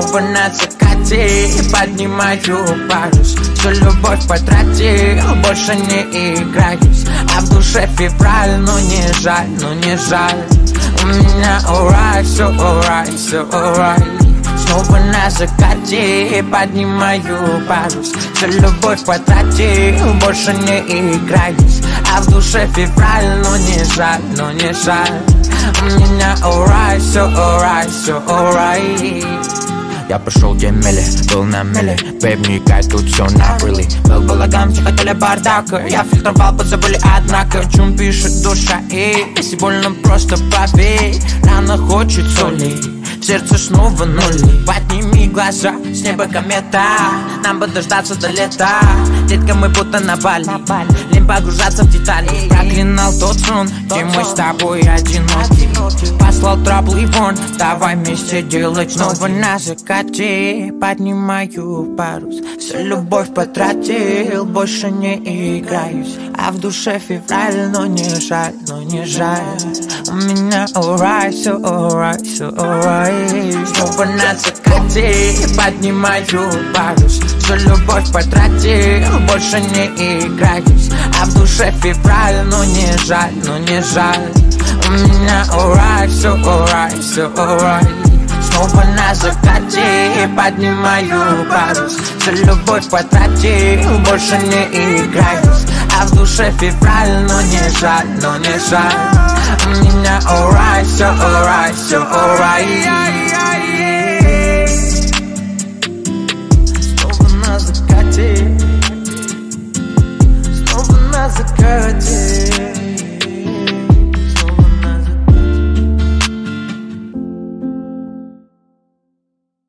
Снова на закате поднимаю парус. Всю любовь потратил, больше не играюсь. А в душе февраль, ну не жаль, ну не жаль. У меня alright, все alright, все alright. Снова на закате поднимаю парус. Всю любовь потратил, больше не играюсь. А в душе февраль, ну не жаль, ну не жаль. У меня alright, все alright, все alright. Я прошел 2 мили, был на миле. Бэйб, не икай, тут все на really. Был балаган, все хотели бардак. Я фильтровал, подзабыли, однако чум пишет душа. И если больно, просто поверь. Рана хочет соли, в сердце снова нули. Подними глаза, с неба комета. Нам бы дождаться до лета. Детка, мы будто на Бали. Лень погружаться в детали. Проклинал тот сон, где мы с тобой одиноки. Послал трабл и вон, давай вместе делать снова на закате. Поднимаю парус, всю любовь потратил, больше не играюсь. А в душе февраль, но не жаль, но не жаль. У меня alright, все alright, все alright. Снова на закате поднимаю парус. Всю любовь потратил, больше не играюсь. А в душе февраль, но не жаль, но не жаль. У меня alright, все alright, все alright. Снова на закате поднимаю парус. Всю любовь потратил, больше не играюсь. А в душе февраль, но не жаль, но не жаль. У меня alright, все alright, все alright.